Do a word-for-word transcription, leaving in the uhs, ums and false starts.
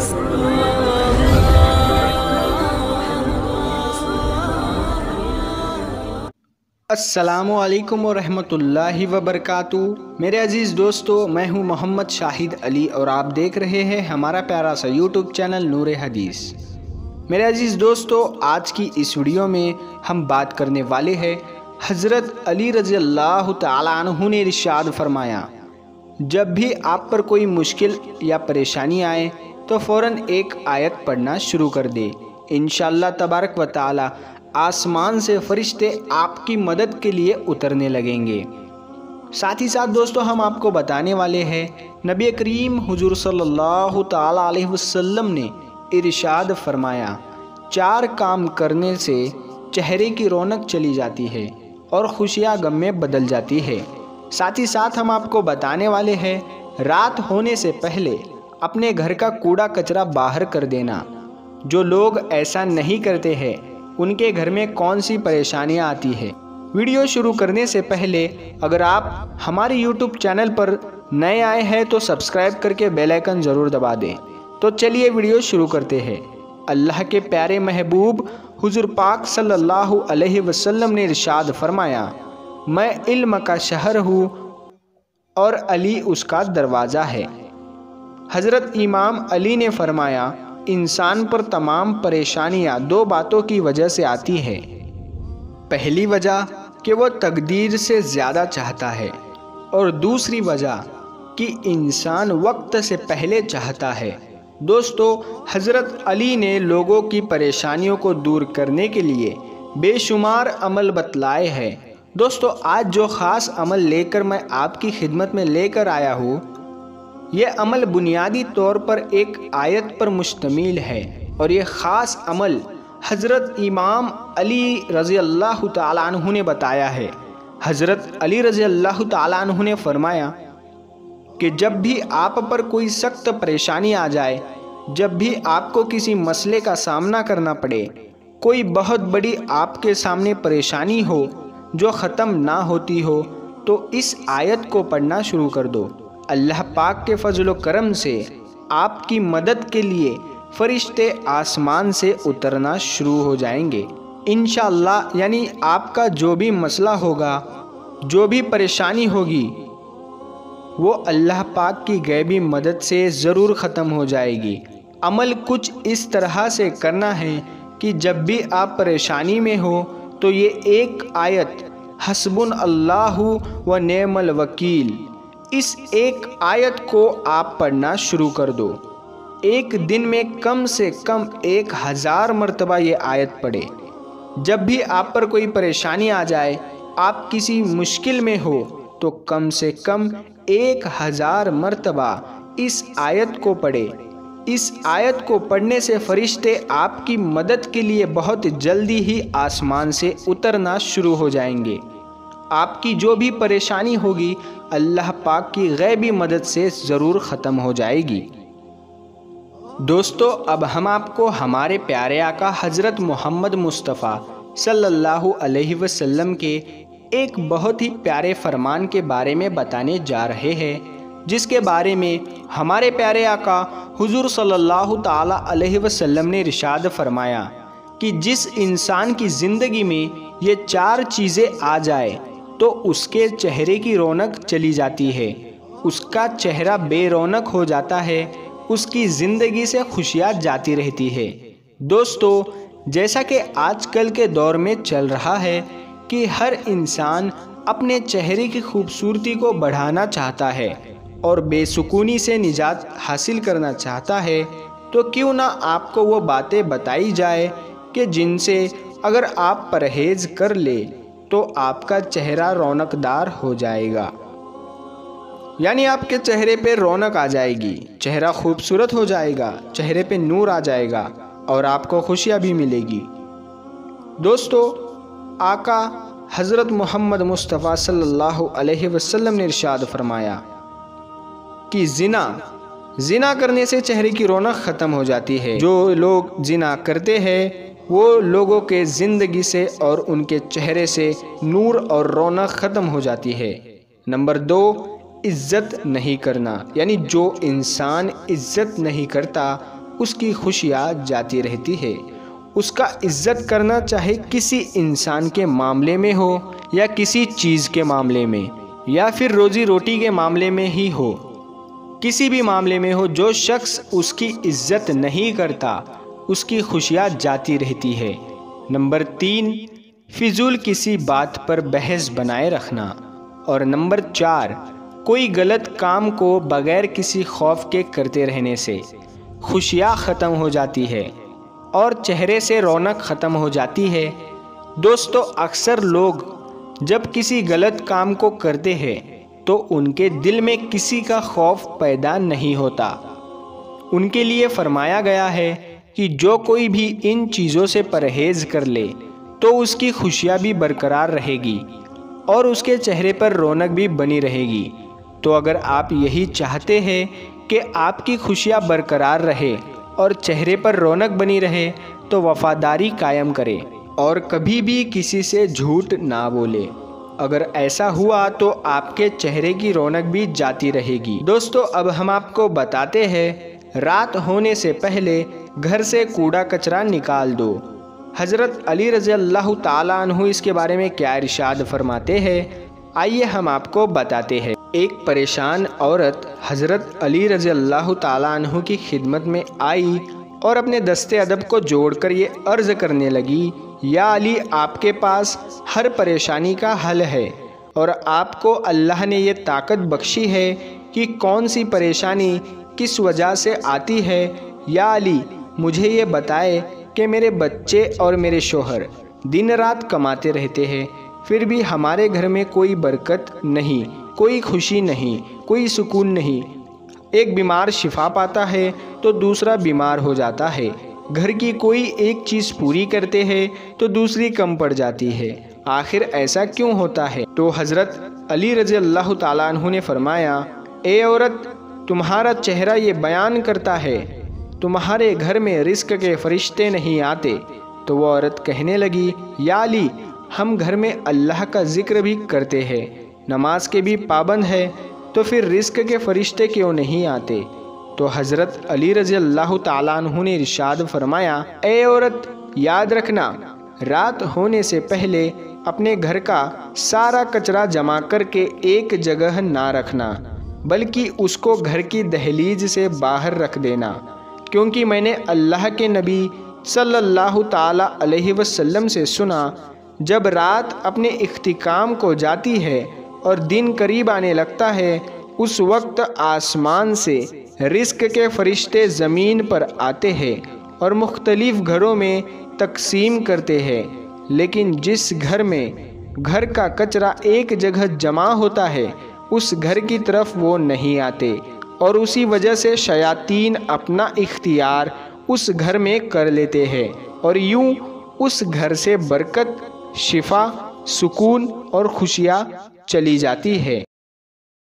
अस्सलामु अलैकुम वरहमतुल्लाहि वबरकातुहू। मेरे अज़ीज़ दोस्तों, मैं हूं मोहम्मद शाहिद अली और आप देख रहे हैं हमारा प्यारा सा यूट्यूब चैनल नूरे हदीस। मेरे अज़ीज़ दोस्तों, आज की इस वीडियो में हम बात करने वाले हैं हज़रत अली रज़ी अल्लाह तआला अन्हु ने इरशाद फरमाया, जब भी आप पर कोई मुश्किल या परेशानी आए तो फ़ौरन एक आयत पढ़ना शुरू कर दे। इंशाअल्लाह तबारक व तआला आसमान से फरिश्ते आपकी मदद के लिए उतरने लगेंगे। साथ ही साथ दोस्तों, हम आपको बताने वाले हैं नबी करीम हुजूर सल्लल्लाहु तआला अलैहि वसल्लम ने इरशाद फरमाया, चार काम करने से चेहरे की रौनक चली जाती है और खुशियाँ गम में बदल जाती है। साथ ही साथ हम आपको बताने वाले हैं रात होने से पहले अपने घर का कूड़ा कचरा बाहर कर देना। जो लोग ऐसा नहीं करते हैं उनके घर में कौन सी परेशानियां आती है। वीडियो शुरू करने से पहले अगर आप हमारे यूट्यूब चैनल पर नए आए हैं तो सब्सक्राइब करके बेल आइकन ज़रूर दबा दें। तो चलिए वीडियो शुरू करते हैं। अल्लाह के प्यारे महबूब हुजूर पाक सल्लल्लाहु अलैहि वसल्लम ने इरशाद फरमाया, मैं इल्म का शहर हूँ और अली उसका दरवाज़ा है। हज़रत इमाम अली ने फरमाया, इंसान पर तमाम परेशानियां दो बातों की वजह से आती है। पहली वजह कि वो तकदीर से ज़्यादा चाहता है और दूसरी वजह कि इंसान वक्त से पहले चाहता है। दोस्तों, हज़रत अली ने लोगों की परेशानियों को दूर करने के लिए बेशुमार अमल बतलाए हैं। दोस्तों, आज जो ख़ास अमल लेकर मैं आपकी खिदमत में लेकर आया हूँ, यह अमल बुनियादी तौर पर एक आयत पर मुश्तमिल है और ये ख़ास अमल हज़रत इमाम अली रज़ी अल्लाह तआला अन्हु ने बताया है। हज़रत अली रज़ी अल्लाह तआला अन्हु ने फरमाया कि जब भी आप पर कोई सख्त परेशानी आ जाए, जब भी आपको किसी मसले का सामना करना पड़े, कोई बहुत बड़ी आपके सामने परेशानी हो जो ख़त्म ना होती हो, तो इस आयत को पढ़ना शुरू कर दो। अल्लाह पाक के फजल करम से आपकी मदद के लिए फरिश्ते आसमान से उतरना शुरू हो जाएंगे इंशाअल्लाह। यानी आपका जो भी मसला होगा, जो भी परेशानी होगी, वो अल्लाह पाक की गैबी मदद से ज़रूर ख़त्म हो जाएगी। अमल कुछ इस तरह से करना है कि जब भी आप परेशानी में हो तो ये एक आयत हस्बुन अल्लाहु व नेमल वकील, इस एक आयत को आप पढ़ना शुरू कर दो। एक दिन में कम से कम एक हज़ार मरतबा ये आयत पढ़े। जब भी आप पर कोई परेशानी आ जाए, आप किसी मुश्किल में हो, तो कम से कम एक हज़ार मरतबा इस आयत को पढ़े। इस आयत को पढ़ने से फरिश्ते आपकी मदद के लिए बहुत जल्दी ही आसमान से उतरना शुरू हो जाएंगे। आपकी जो भी परेशानी होगी अल्लाह पाक की गैबी मदद से ज़रूर ख़त्म हो जाएगी। दोस्तों, अब हम आपको हमारे प्यारे आका हज़रत मोहम्मद मुस्तफ़ा सल्लल्लाहु अलैहि वसल्लम के एक बहुत ही प्यारे फरमान के बारे में बताने जा रहे हैं, जिसके बारे में हमारे प्यारे आका हुजूर सल्लल्लाहु ताला अलैहि वसल्लम ने इरशाद फरमाया कि जिस इंसान की ज़िंदगी में ये चार चीज़ें आ जाए तो उसके चेहरे की रौनक चली जाती है, उसका चेहरा बेरौनक हो जाता है, उसकी ज़िंदगी से खुशियाँ जाती रहती है। दोस्तों, जैसा कि आजकल के दौर में चल रहा है कि हर इंसान अपने चेहरे की खूबसूरती को बढ़ाना चाहता है और बेसुकूनी से निजात हासिल करना चाहता है, तो क्यों ना आपको वो बातें बताई जाए कि जिनसे अगर आप परहेज़ कर ले तो आपका चेहरा रौनकदार हो जाएगा। यानी आपके चेहरे पे रौनक आ जाएगी, चेहरा खूबसूरत हो जाएगा, चेहरे पे नूर आ जाएगा और आपको खुशियाँ भी मिलेगी। दोस्तों, आका हज़रत मोहम्मद मुस्तफ़ा सल्लल्लाहु अलैहि वसल्लम ने इरशाद फरमाया कि ज़िना ज़िना करने से चेहरे की रौनक ख़त्म हो जाती है। जो लोग ज़िना करते हैं वो लोगों के ज़िंदगी से और उनके चेहरे से नूर और रौनक ख़त्म हो जाती है। नंबर दो, इज़्ज़त नहीं करना, यानी जो इंसान इज़्ज़त नहीं करता उसकी खुशियाँ जाती रहती है। उसका इज्जत करना चाहे किसी इंसान के मामले में हो या किसी चीज़ के मामले में या फिर रोज़ी रोटी के मामले में ही हो, किसी भी मामले में हो, जो शख्स उसकी इज्जत नहीं करता उसकी खुशियाँ जाती रहती है। नंबर तीन, फिजूल किसी बात पर बहस बनाए रखना। और नंबर चार, कोई गलत काम को बगैर किसी खौफ के करते रहने से खुशियाँ ख़त्म हो जाती है और चेहरे से रौनक ख़त्म हो जाती है। दोस्तों, अक्सर लोग जब किसी गलत काम को करते हैं तो उनके दिल में किसी का खौफ पैदा नहीं होता। उनके लिए फरमाया गया है कि जो कोई भी इन चीज़ों से परहेज़ कर ले तो उसकी खुशियाँ भी बरकरार रहेगी और उसके चेहरे पर रौनक भी बनी रहेगी। तो अगर आप यही चाहते हैं कि आपकी खुशियाँ बरकरार रहे और चेहरे पर रौनक बनी रहे तो वफ़ादारी कायम करें और कभी भी किसी से झूठ ना बोले। अगर ऐसा हुआ तो आपके चेहरे की रौनक भी जाती रहेगी। दोस्तों, अब हम आपको बताते हैं रात होने से पहले घर से कूड़ा कचरा निकाल दो। हज़रत अली रज़ी अल्लाह ताला अन्हु इसके बारे में क्या इरशाद फरमाते हैं, आइए हम आपको बताते हैं। एक परेशान औरत हज़रत अली रज़ी अल्लाह ताला अन्हु की खिदमत में आई और अपने दस्ते अदब को जोड़कर ये अर्ज़ करने लगी, या अली, आपके पास हर परेशानी का हल है और आपको अल्लाह ने ये ताकत बख्शी है कि कौन सी परेशानी किस वजह से आती है। या अली, मुझे ये बताए कि मेरे बच्चे और मेरे शोहर दिन रात कमाते रहते हैं, फिर भी हमारे घर में कोई बरकत नहीं, कोई खुशी नहीं, कोई सुकून नहीं। एक बीमार शिफा पाता है तो दूसरा बीमार हो जाता है। घर की कोई एक चीज़ पूरी करते हैं तो दूसरी कम पड़ जाती है। आखिर ऐसा क्यों होता है? तो हज़रत अली रज़ी अल्लाह ताला अन्हु ने फरमाया, ए औरत, तुम्हारा चेहरा ये बयान करता है तुम्हारे घर में रिस्क के फरिश्ते नहीं आते। तो वो औरत कहने लगी, या अली, हम घर में अल्लाह का जिक्र भी करते हैं, नमाज के भी पाबंद है, तो फिर रिस्क के फरिश्ते क्यों नहीं आते? तो हज़रत अली रज़ी अल्लाह ताला अन्हु ने इरशाद फरमाया, ए औरत, याद रखना, रात होने से पहले अपने घर का सारा कचरा जमा करके एक जगह ना रखना, बल्कि उसको घर की दहलीज से बाहर रख देना, क्योंकि मैंने अल्लाह के नबी सल्लल्लाहु ताला अलैहि वसल्लम से सुना, जब रात अपने इख्तिकाम को जाती है और दिन करीब आने लगता है, उस वक्त आसमान से रिस्क के फरिश्ते ज़मीन पर आते हैं और मुख्तलिफ घरों में तकसीम करते हैं, लेकिन जिस घर में घर का कचरा एक जगह जमा होता है उस घर की तरफ वो नहीं आते और उसी वजह से शयातीन अपना इख्तियार उस घर में कर लेते हैं और यूं उस घर से बरकत, शिफा, सुकून और खुशियाँ चली जाती है।